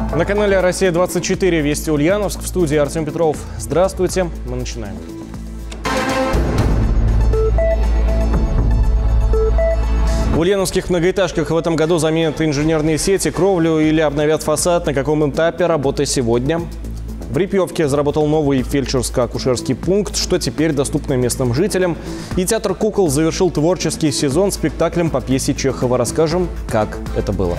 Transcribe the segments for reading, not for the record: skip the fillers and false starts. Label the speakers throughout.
Speaker 1: На канале «Россия-24» Вести Ульяновск. В студии Артем Петров. Здравствуйте. Мы начинаем. В ульяновских многоэтажках в этом году заменят инженерные сети, кровлю или обновят фасад. На каком этапе работы сегодня? В Репьевке заработал новый фельдшерско-акушерский пункт, что теперь доступно местным жителям. И театр кукол завершил творческий сезон спектаклем по пьесе Чехова. Расскажем, как это было.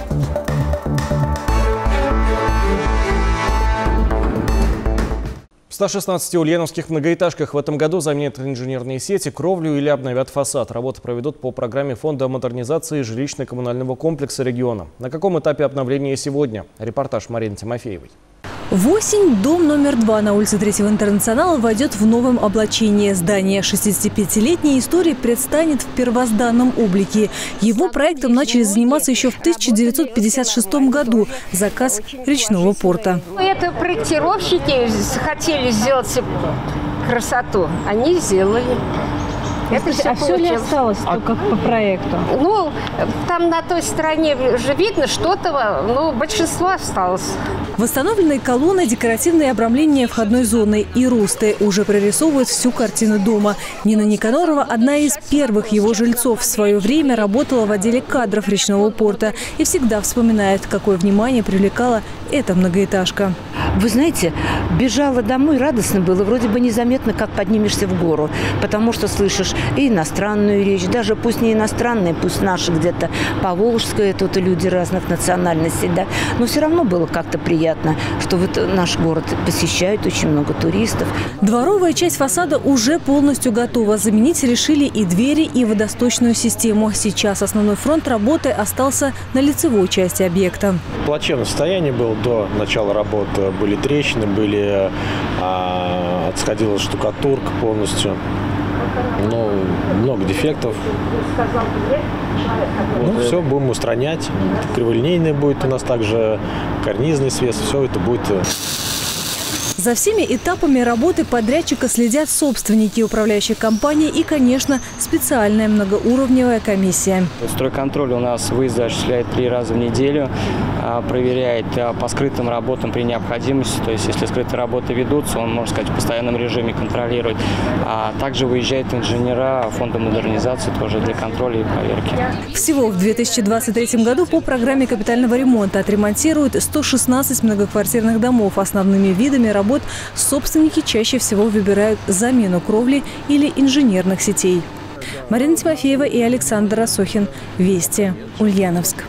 Speaker 1: В 116 ульяновских многоэтажках в этом году заменят инженерные сети, кровлю или обновят фасад. Работы проведут по программе Фонда модернизации жилищно-коммунального комплекса региона. На каком этапе обновления сегодня? Репортаж Марины Тимофеевой.
Speaker 2: В осень дом номер 2 на улице 3-го Интернационала войдет в новом облачении. Здание 65-летней истории предстанет в первозданном облике. Его проектом начали заниматься еще в 1956 году. Заказ речного порта.
Speaker 3: Это проектировщики хотели сделать красоту. Они сделали. Это
Speaker 2: все ли осталось только по проекту?
Speaker 3: Ну, там на той стороне же видно что-то, но большинство осталось.
Speaker 2: Восстановленные колонны, декоративные обрамления входной зоны и русты уже прорисовывают всю картину дома. Нина Никанорова, одна из первых его жильцов, в свое время работала в отделе кадров речного порта и всегда вспоминает, какое внимание привлекала эта многоэтажка.
Speaker 4: Вы знаете, бежала домой, радостно было, вроде бы незаметно, как поднимешься в гору, потому что слышишь и иностранную речь, даже пусть не иностранная, пусть наши где-то поволжская, тут и люди разных национальностей, да, но все равно было как-то приятно, что вот наш город посещают очень много туристов.
Speaker 2: Дворовая часть фасада уже полностью готова. Заменить решили и двери, и водосточную систему. Сейчас основной фронт работы остался на лицевой части объекта.
Speaker 5: В плачевном состоянии был до начала работы. Были трещины, отсходила штукатурка полностью. Ну, много дефектов. Ну, все будем устранять. Криволинейный будет у нас также, карнизный свес. Все это будет.
Speaker 2: За всеми этапами работы подрядчика следят собственники управляющей компании и, конечно, специальная многоуровневая комиссия.
Speaker 6: Стройконтроль у нас выезды осуществляет 3 раза в неделю, проверяет по скрытым работам при необходимости. То есть, если скрытые работы ведутся, он, можно сказать, в постоянном режиме контролирует. А также выезжают инженера Фонда модернизации тоже для контроля и проверки.
Speaker 2: Всего в 2023 году по программе капитального ремонта отремонтируют 116 многоквартирных домов. Основными видами работ собственники чаще всего выбирают замену кровли или инженерных сетей. Марина Тимофеева и Александр Осохин. Вести. Ульяновск.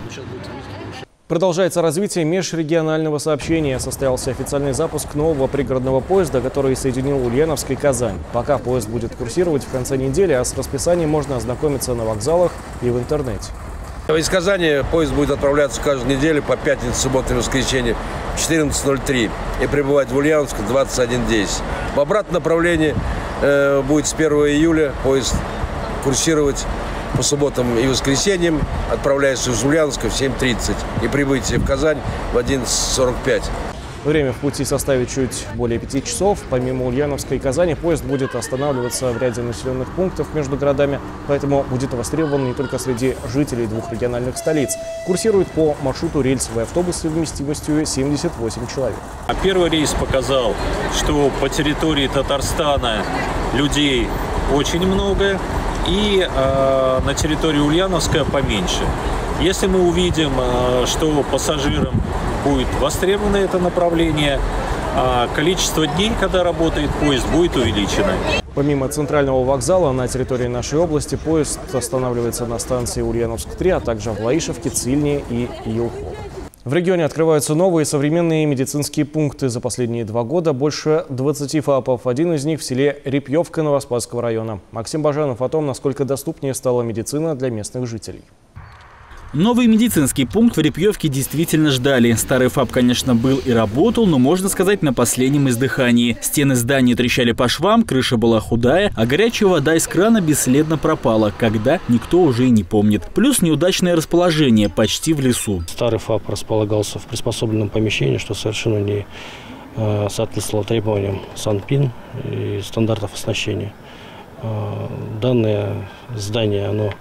Speaker 1: Продолжается развитие межрегионального сообщения. Состоялся официальный запуск нового пригородного поезда, который соединил Ульяновск и Казань. Пока поезд будет курсировать в конце недели, а с расписанием можно ознакомиться на вокзалах и в интернете.
Speaker 7: Из Казани поезд будет отправляться каждую неделю по пятницу, субботу и воскресенье в 14:03 и прибывать в Ульяновск в 21:10. В обратном направлении будет с 1 июля поезд курсировать по субботам и воскресеньям, отправляясь из Ульяновска в 7:30 и прибытие в Казань в 11:45.
Speaker 1: Время в пути составит чуть более 5 часов. Помимо Ульяновска и Казани, поезд будет останавливаться в ряде населенных пунктов между городами, поэтому будет востребован не только среди жителей 2 региональных столиц. Курсирует по маршруту рельсовый автобус с вместимостью 78 человек.
Speaker 8: Первый рейс показал, что по территории Татарстана людей очень много, и на территории Ульяновска поменьше. Если мы увидим, что пассажирам будет востребовано это направление, количество дней, когда работает поезд, будет увеличено.
Speaker 1: Помимо центрального вокзала на территории нашей области поезд останавливается на станции Ульяновск-3, а также в Лаишевке, Цильне и Елхово. В регионе открываются новые современные медицинские пункты. За последние 2 года больше 20 ФАПов. Один из них в селе Репьевка Новоспасского района. Максим Бажанов о том, насколько доступнее стала медицина для местных жителей.
Speaker 9: Новый медицинский пункт в Репьевке действительно ждали. Старый ФАП, конечно, был и работал, но, можно сказать, на последнем издыхании. Стены здания трещали по швам, крыша была худая, а горячая вода из крана бесследно пропала, когда никто уже и не помнит. Плюс неудачное расположение почти в лесу.
Speaker 5: Старый ФАП располагался в приспособленном помещении, что совершенно не соответствовало требованиям Санпин и стандартов оснащения. Данное здание, оно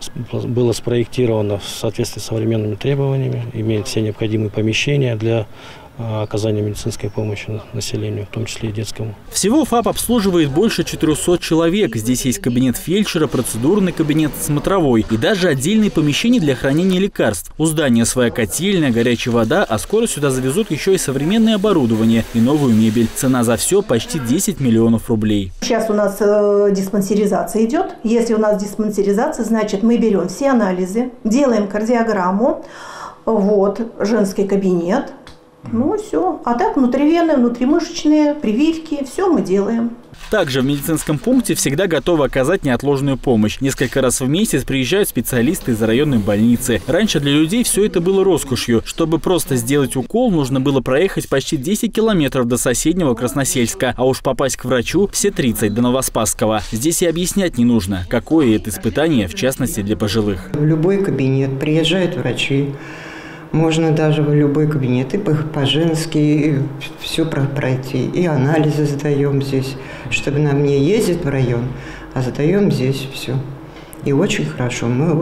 Speaker 5: было спроектировано в соответствии с современными требованиями, имеет все необходимые помещения для оказания медицинской помощи населению, в том числе и детскому.
Speaker 9: Всего ФАП обслуживает больше 400 человек. Здесь есть кабинет фельдшера, процедурный кабинет, смотровой и даже отдельные помещения для хранения лекарств. У здания своя котельная, горячая вода, а скоро сюда завезут еще и современное оборудование и новую мебель. Цена за все почти 10 миллионов рублей.
Speaker 10: Сейчас у нас диспансеризация идет. Если у нас диспансеризация, значит мы берем все анализы, делаем кардиограмму, женский кабинет. Ну, все. А так внутривенные, внутримышечные, прививки, все мы делаем.
Speaker 9: Также в медицинском пункте всегда готовы оказать неотложную помощь. Несколько раз в месяц приезжают специалисты из районной больницы. Раньше для людей все это было роскошью. Чтобы просто сделать укол, нужно было проехать почти 10 километров до соседнего Красносельска. А уж попасть к врачу все 30 до Новоспасского. Здесь и объяснять не нужно, какое это испытание, в частности для пожилых.
Speaker 11: В любой кабинет приезжают врачи. Можно даже в любой кабинет, и по-женски, все пройти. И анализы сдаем здесь, чтобы нам не ездить в район, а сдаем здесь все. И очень хорошо, мне,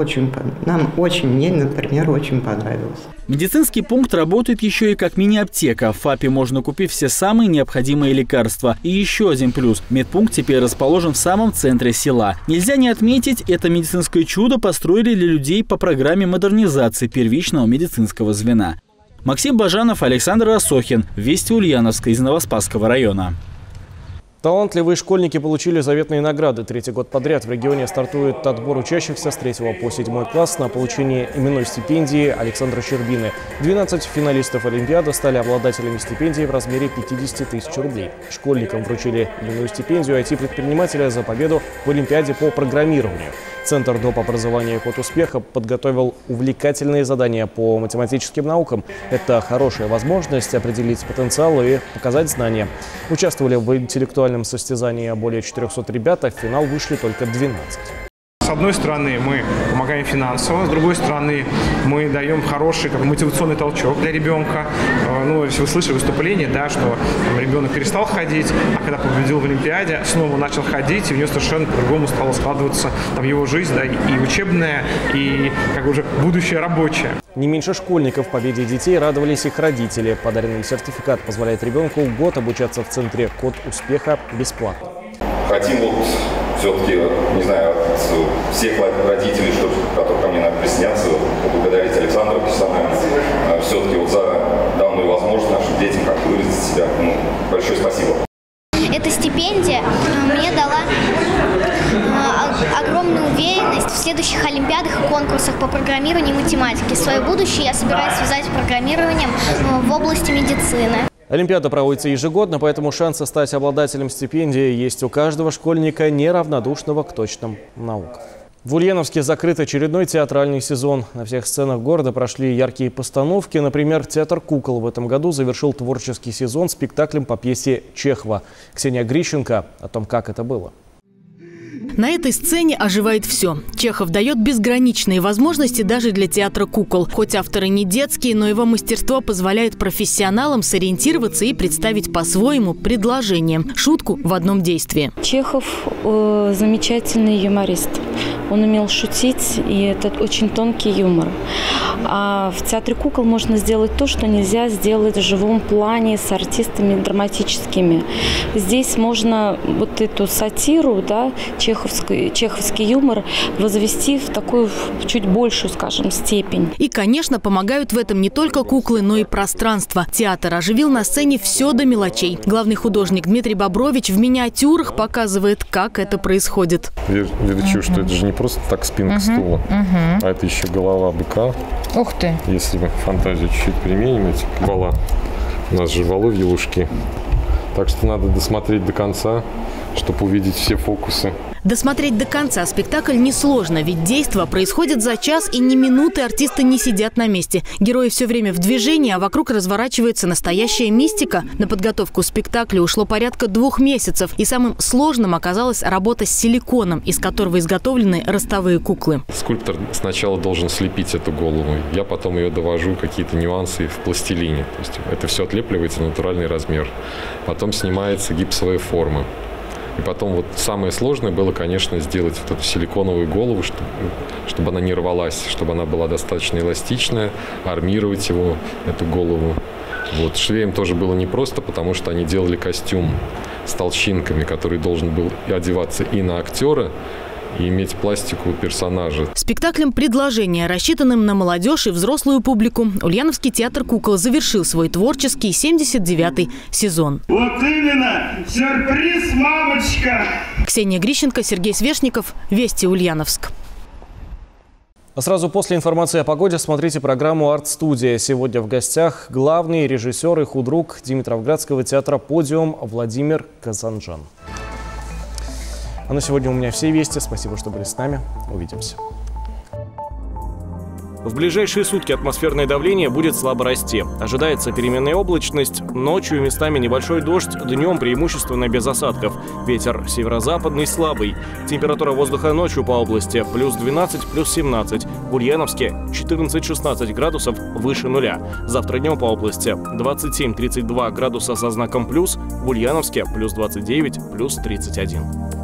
Speaker 11: например, очень понравилось.
Speaker 9: Медицинский пункт работает еще и как мини-аптека. В ФАПе можно купить все самые необходимые лекарства. И еще один плюс. Медпункт теперь расположен в самом центре села. Нельзя не отметить, это медицинское чудо построили для людей по программе модернизации первичного медицинского звена. Максим Бажанов, Александр Осохин. Вести Ульяновска из Новоспасского района.
Speaker 1: Талантливые школьники получили заветные награды. Третий год подряд в регионе стартует отбор учащихся с 3 по 7 класс на получение именной стипендии Александра Щербины. 12 финалистов Олимпиады стали обладателями стипендии в размере 50 тысяч рублей. Школьникам вручили именную стипендию IT-предпринимателя за победу в Олимпиаде по программированию. Центр доп. Образования «Код успеха» подготовил увлекательные задания по математическим наукам. Это хорошая возможность определить потенциал и показать знания. Участвовали в интеллектуальном состязании более 400 ребят, а в финал вышли только 12.
Speaker 12: С одной стороны, мы помогаем финансово, с другой стороны, мы даем хороший мотивационный толчок для ребенка. Ну, если вы слышали выступление, да, что ребенок перестал ходить, а когда победил в Олимпиаде, снова начал ходить, и у него совершенно по-другому стало складываться его жизнь, да, и учебная, и уже будущее рабочее.
Speaker 1: Не меньше школьников победе детей радовались их родители. Подаренный сертификат позволяет ребенку год обучаться в центре «Код успеха» бесплатно.
Speaker 13: Хотим все-таки, не знаю, от всех родителей, которые ко мне присоединятся, поблагодарить Александра персонально. Все-таки за данную возможность нашим детям как выразить себя. Большое спасибо.
Speaker 14: Эта стипендия мне дала огромную уверенность в следующих олимпиадах и конкурсах по программированию и математике. Свое будущее я собираюсь связать с программированием в области медицины.
Speaker 1: Олимпиада проводится ежегодно, поэтому шансы стать обладателем стипендии есть у каждого школьника, неравнодушного к точным наукам. В Ульяновске закрыт очередной театральный сезон. На всех сценах города прошли яркие постановки. Например, театр «Кукол» в этом году завершил творческий сезон спектаклем по пьесе Чехова. Ксения Грищенко о том, как это было.
Speaker 15: На этой сцене оживает все. Чехов дает безграничные возможности даже для театра «Кукол». Хоть авторы не детские, но его мастерство позволяет профессионалам сориентироваться и представить по-своему предложение, шутку в одном действии.
Speaker 16: Чехов замечательный юморист. Он умел шутить, и это очень тонкий юмор. А в театре «Кукол» можно сделать то, что нельзя сделать в живом плане с артистами драматическими. Здесь можно вот эту сатиру, да, чеховский юмор возвести в такую чуть большую, скажем, степень.
Speaker 15: И, конечно, помогают в этом не только куклы, но и пространство. Театр оживил на сцене все до мелочей. Главный художник Дмитрий Бобрович в миниатюрах показывает, как это происходит.
Speaker 17: Ведущую, что это же не просто так спинка стула, а это еще голова быка.
Speaker 18: Ух ты!
Speaker 17: Если мы фантазию чуть-чуть применим, эти вала, у нас же воловьи ушки. Так что надо досмотреть до конца, чтобы увидеть все фокусы.
Speaker 15: Досмотреть до конца спектакль несложно, ведь действо происходит за час, и ни минуты артисты не сидят на месте. Герои все время в движении, а вокруг разворачивается настоящая мистика. На подготовку спектакля ушло порядка 2 месяцев, и самым сложным оказалась работа с силиконом, из которого изготовлены ростовые куклы.
Speaker 17: Скульптор сначала должен слепить эту голову, я потом ее довожу, какие-то нюансы в пластилине. То есть это все отлепливается на натуральный размер. Потом снимается гипсовая форма. И потом вот самое сложное было, конечно, сделать вот эту силиконовую голову, чтобы она не рвалась, чтобы она была достаточно эластичная, армировать эту голову. Вот. Швеям тоже было непросто, потому что они делали костюм с толщинками, который должен был одеваться и на актера, и иметь пластику персонажа.
Speaker 15: Спектаклем «Предложение», рассчитанным на молодежь и взрослую публику, Ульяновский театр кукол завершил свой творческий 79-й сезон.
Speaker 18: Вот именно! Сюрприз, мамочка!
Speaker 15: Ксения Грищенко, Сергей Свешников. Вести, Ульяновск.
Speaker 1: А сразу после информации о погоде смотрите программу «Арт-студия». Сегодня в гостях главный режиссер и худрук Димитровградского театра «Подиум» Владимир Казанжан. А на сегодня у меня все вести. Спасибо, что были с нами. Увидимся. В ближайшие сутки атмосферное давление будет слабо расти. Ожидается переменная облачность, ночью местами небольшой дождь, днем преимущественно без осадков. Ветер северо-западный слабый. Температура воздуха ночью по области плюс 12, плюс 17. В Ульяновске 14-16 градусов выше нуля. Завтра днем по области 27-32 градуса со знаком плюс. В Ульяновске плюс 29, плюс 31.